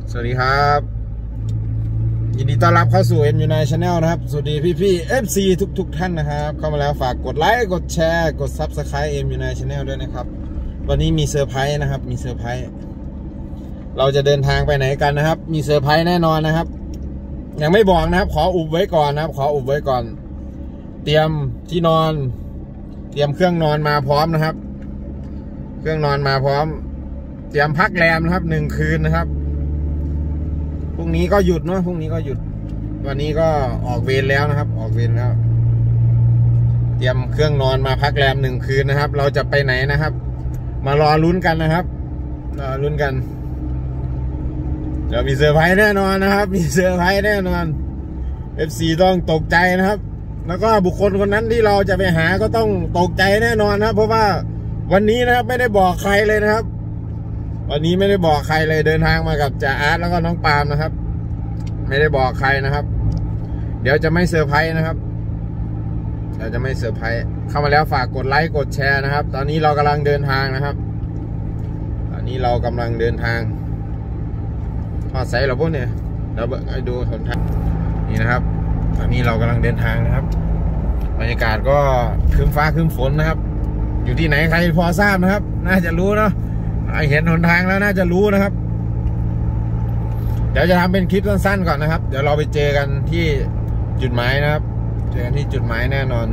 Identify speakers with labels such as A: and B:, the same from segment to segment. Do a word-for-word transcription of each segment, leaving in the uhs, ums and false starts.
A: สวัสดีครับยินดีต้อนรับเข้าสู่ เอ็ม ยู ไนน์ Channel นะครับสวัสดีพี่ๆ เอฟ ซี ทุกๆ ท, ท่านนะครับเข้ามาแล้วฝากกดไลค์กดแชร์กด ซับสไครบ์ เอ็ม ยู ไนน์ Channel ด้วยนะครับวันนี้มีเซอร์ไพรส์นะครับมีเซอร์ไพรส์เราจะเดินทางไปไหนกันนะครับมีเซอร์ไพรส์แน่นอนนะครับยังไม่บอกนะครับขออุบไว้ก่อนนะครับขออุบไว้ก่อนเตรียมที่นอนเตรียมเครื่องนอนมาพร้อมนะครับเครื่องนอนมาพร้อมเตรียมพักแรมนะครับหนึ่งคืนนะครับพรุ่งนี้ก็หยุดเนาะพรุ่งนี้ก็หยุดวันนี้ก็ออกเวรแล้วนะครับออกเวรแล้วเตรียมเครื่องนอนมาพักแรมหนึ่งคืนนะครับเราจะไปไหนนะครับมารอลุ้นกันนะครับรอลุ้นกันเดี๋ยวมีเซอร์ไพรส์แน่นอนนะครับมีเซอร์ไพรส์แน่นอน เอฟ ซี ต้องตกใจนะครับแล้วก็บุคคลคนนั้นที่เราจะไปหาก็ต้องตกใจแน่นอนนะครับเพราะว่าวันนี้นะครับไม่ได้บอกใครเลยนะครับวันนี้ไม่ได้บอกใครเลยเดินทางมากับจ่าอาร์ตแล้วก็น้องปาล์มนะครับไม่ได้บอกใครนะครับเดี๋ยวจะไม่เซอร์ไพรส์นะครับเดี๋ยวจะไม่เซอร์ไพรส์เข้ามาแล้วฝากกดไลค์กดแชร์นะครับตอนนี้เรากำลังเดินทางนะครับตอนนี้เรากำลังเดินทางพอใส่เราพวกเนี่ยเราไปดูหนทางนี่นะครับตอนนี้เรากำลังเดินทางนะครับบรรยากาศก็ครึ้มฟ้าครึ้มฝนนะครับอยู่ที่ไหนใครพอทราบนะครับน่าจะรู้เนาะเห็นหนทางแล้วน่าจะรู้นะครับเดี๋ยวจะทำเป็นคลิปสั้นๆก่อนนะครับเดี๋ยวเราไปเจอกันที่จุดหมายนะครับเจอกันที่จุดหมายแน่นอน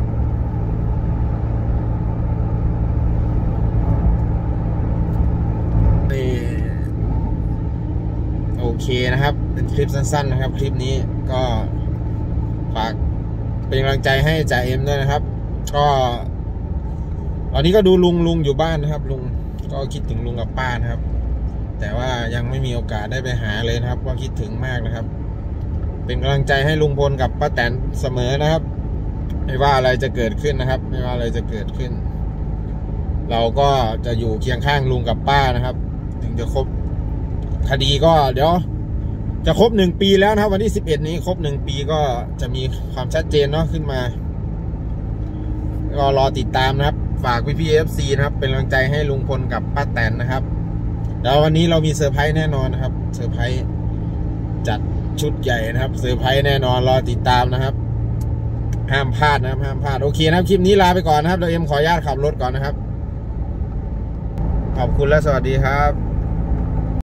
A: นี่โอเคนะครับเป็นคลิปสั้นๆนะครับคลิปนี้ก็ฝากเป็นกำลังใจให้จ่าเอ็มด้วยนะครับก็ตอนนี้ก็ดูลุงลุงอยู่บ้านนะครับลุงก็คิดถึงลุงกับป้านะครับแต่ว่ายังไม่มีโอกาสได้ไปหาเลยนะครับก็คิดถึงมากนะครับเป็นกำลังใจให้ลุงพลกับป้าแตนเสมอนะครับไม่ว่าอะไรจะเกิดขึ้นนะครับไม่ว่าอะไรจะเกิดขึ้นเราก็จะอยู่เคียงข้างลุงกับป้านะครับถึงจะครบคดีก็เดี๋ยวจะครบหนึ่งปีแล้วนะครับวันที่สิบเอ็ดนี้ครบหนึ่งปีก็จะมีความชัดเจนเนาะขึ้นมาก็รอติดตามนะครับฝากพี่ๆ เอฟ ซี นะครับเป็นกำลังใจให้ลุงพลกับป้าแตนนะครับแล้ววันนี้เรามีเซอร์ไพรส์แน่นอนนะครับเซอร์ไพรส์จัดชุดใหญ่นะครับเซอร์ไพรส์แน่นอนรอติดตามนะครับห้ามพลาดนะครับห้ามพลาดโอเคนะครับคลิปนี้ลาไปก่อนนะครับเราเอ็มขออนุญาตขับรถก่อนนะครับขอบคุณและสวัสดีครับ